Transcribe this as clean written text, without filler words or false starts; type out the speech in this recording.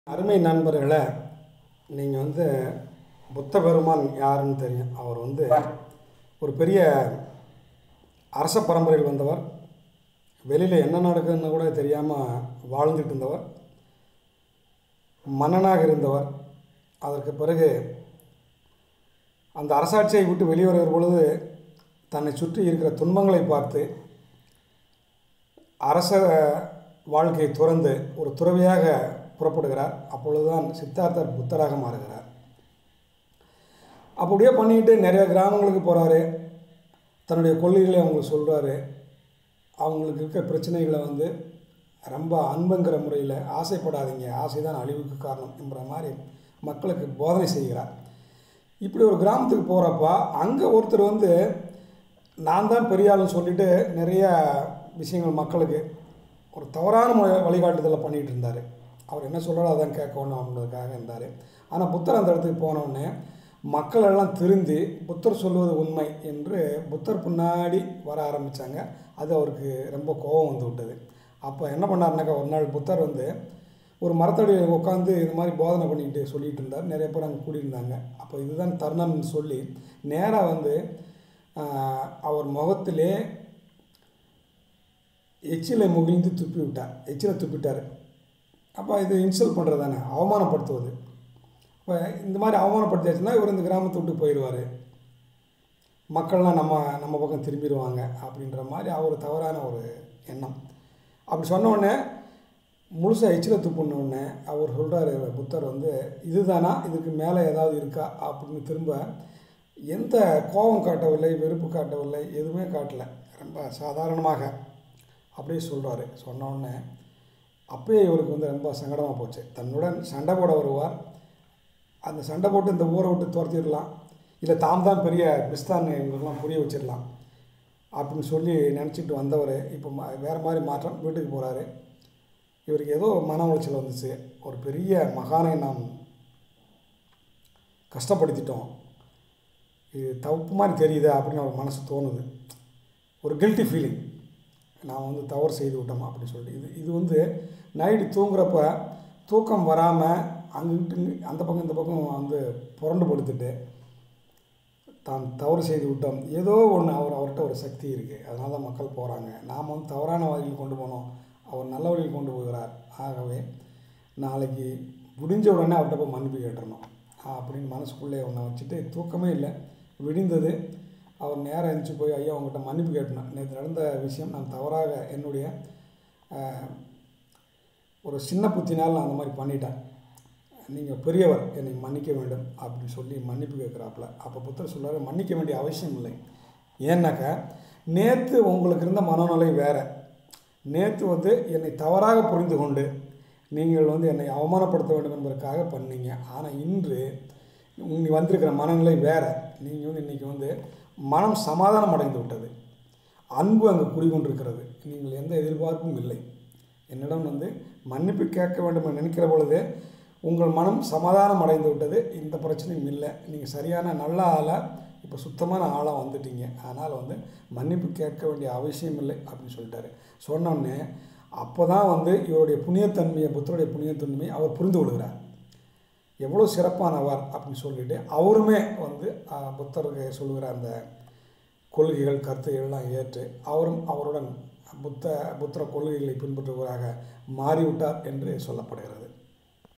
அருமை நண்பர்களே, நீங்கள் புத்த பெருமான் யாருன்னு தெரியும். அவர் ஒரு பெரிய அரச பரம்பரையில் வந்தவர். வெளியில் என்ன நடக்குதுன்னு கூட தெரியாமல் வாழ்ந்துட்டு இருந்தவர், மன்னனாக இருந்தவர். அதற்கு பிறகு அந்த அரசாட்சியை விட்டு வெளிவருகிற பொழுது தன்னை சுற்றி இருக்கிற துன்பங்களை பார்த்து அரச வாழ்க்கையை துறந்து ஒரு துறவியாக புறப்படுகிறார். அப்பொழுதுதான் சித்தார்த்தர் புத்தராக மாறுகிறார். அப்படியே பண்ணிக்கிட்டு நிறைய கிராமங்களுக்கு போகிறாரு. தன்னுடைய கொள்கைகளை அவங்களுக்கு சொல்கிறாரு. அவங்களுக்கு இருக்கிற பிரச்சனைகளை ரொம்ப அன்புங்கிற முறையில் ஆசைப்படாதீங்க, ஆசை தான் அழிவுக்கு காரணம் என்கிற மாதிரி மக்களுக்கு போதனை செய்கிறார். இப்படி ஒரு கிராமத்துக்கு போகிறப்ப அங்கே ஒருத்தர் நான் தான் பெரிய ஆளுன்னு சொல்லிவிட்டு நிறைய விஷயங்கள் மக்களுக்கு ஒரு தவறான வழிகாட்டுதலை பண்ணிகிட்டு இருந்தார். அவர் என்ன சொல்கிறாரோ அதான் கேட்கணும் அப்படின்றதுக்காக இருந்தார். ஆனால் புத்தர் அந்த இடத்துக்கு போனவுடனே மக்கள் எல்லாம் திருந்தி புத்தர் சொல்வது உண்மை என்று புத்தர் பின்னாடி வர ஆரம்பித்தாங்க. அது அவருக்கு ரொம்ப கோபம் வந்து விட்டது. அப்போ என்ன பண்ணாருனாக்கா, ஒரு நாள் புத்தர் ஒரு மரத்தடியில் உட்காந்து இது மாதிரி போதனை பண்ணிக்கிட்டு சொல்லிகிட்டு இருந்தார். நிறைய பேர் அங்கே கூடியிருந்தாங்க. அப்போ இதுதான் தருணம்னு சொல்லி நேராக அவர் முகத்திலே எச்சிலை முகிழ்ந்து துப்பி விட்டார். எச்சிலை துப்பிட்டார். அப்போ இது இன்சல்ட் பண்ணுறது தானே, அவமானப்படுத்துவது. இப்போ இந்த மாதிரி அவமானப்படுத்தியாச்சுன்னா இவர் இந்த கிராமத்தை விட்டு போயிடுவார், மக்கள்லாம் நம்ம பக்கம் திரும்பிடுவாங்க அப்படின்ற மாதிரி அவர் தவறான ஒரு எண்ணம். அப்படி சொன்னோடனே முழுசாக எச்சிலை துப்புனோடனே அவர் சொல்கிறாரு, புத்தர் இதுதானா, இதுக்கு மேலே ஏதாவது இருக்கா அப்படின்னு திரும்ப எந்த கோபம் காட்டவில்லை, வெறுப்பு காட்டவில்லை, எதுவுமே காட்டலை. ரொம்ப சாதாரணமாக அப்படியே சொல்கிறாரு. சொன்னோடனே அப்போயே இவருக்கு ரொம்ப சங்கடமாக போச்சு. தன்னுடன் சண்டை போட வருவார், அந்த சண்டை போட்டு இந்த ஊரை விட்டு துரத்திடலாம், இல்லை தாம் தான் பெரிய பிஸ்தான்னு இவங்களுக்கெல்லாம் புரிய வச்சிடலாம் அப்படின்னு சொல்லி நினச்சிட்டு வந்தவர் இப்போ வேறு மாதிரி மாற்றம். வீட்டுக்கு போகிறாரு. இவருக்கு ஏதோ மன உளைச்சல் வந்துச்சு. ஒரு பெரிய மகானை நாம் கஷ்டப்படுத்திட்டோம், இது தப்பு மாதிரி தெரியுது அப்படின்னு அவர் மனசு தோணுது. ஒரு கில்ட்டி ஃபீலிங், நாம் தவறு செய்து விட்டோமா அப்படின்னு சொல்லிட்டு இது நைட்டு தூங்குறப்ப தூக்கம் வராமல் அங்கிட்டு அந்த பக்கம் இந்த பக்கம் புரண்டு படுத்துட்டு தான் தவறு செய்து விட்டோம், ஏதோ ஒன்று அவர்கிட்ட ஒரு சக்தி இருக்குது, அதனால தான் மக்கள் போகிறாங்க, நாம் தவறான வழியில் கொண்டு போனோம், அவர் நல்ல வழியில் கொண்டு போகிறார், ஆகவே நாளைக்கு முடிஞ்ச உடனே அவர்கிட்ட போய் மன்னிப்பு கேட்டுறணும் அப்படின்னு மனசுக்குள்ளே ஒன்று வச்சுட்டு தூக்கமே இல்லை. விடிந்தது. அவர் நேராக எழுந்துச்சி போய், ஐயா அவங்ககிட்ட மன்னிப்பு கேட்டணும், நேற்று நடந்த விஷயம் நான் தவறாக என்னுடைய ஒரு சின்ன புத்தினால் நான் அந்த மாதிரி பண்ணிட்டேன், நீங்கள் பெரியவர், என்னை மன்னிக்க வேண்டும் அப்படின்னு சொல்லி மன்னிப்பு கேட்குறாப்புல. அப்போ புத்தர் சொல்கிறார், மன்னிக்க வேண்டிய அவசியம் இல்லை. ஏன்னாக்கா நேற்று உங்களுக்கு இருந்த மனநிலை வேறு. நேற்று என்னை தவறாக புரிந்து கொண்டு நீங்கள் என்னை அவமானப்படுத்த வேண்டும் என்பதற்காக பண்ணீங்க. ஆனால் இன்று நீங்கள் வந்திருக்கிற மனநிலை வேறு. நீங்கள் இன்றைக்கி மனம் சமாதானம் அடைந்து விட்டது, அன்பு அங்கே குடிகொண்டிருக்கிறது, நீங்கள் எந்த எதிர்பார்ப்பும் இல்லை. என்னிடம் மன்னிப்பு கேட்க வேண்டும் என்று நினைக்கிற பொழுது உங்கள் மனம் சமாதானம் அடைந்து விட்டது, இந்த பிரச்சனையும் இல்லை, நீங்கள் சரியான நல்ல ஆளாக இப்போ சுத்தமான ஆளாக வந்துட்டீங்க, அதனால் மன்னிப்பு கேட்க வேண்டிய அவசியம் இல்லை அப்படின்னு சொல்லிட்டாரு. சொன்னோடனே அப்போ தான் இவருடைய புண்ணியத்தன்மையை, புத்தருடைய புண்ணியத்தன்மையை அவர் புரிந்து கொள்கிறார், எவ்வளோ சிறப்பானவர் அப்படின்னு சொல்லிட்டு அவருமே புத்தருக்கு சொல்லுகிற அந்த கொள்கைகள் கருத்துக்கள்லாம் ஏற்று அவரும் அவருடன் புத்தர கொள்கைகளை பின்பற்றுவராக மாறிவிட்டார் என்று சொல்லப்படுகிறது.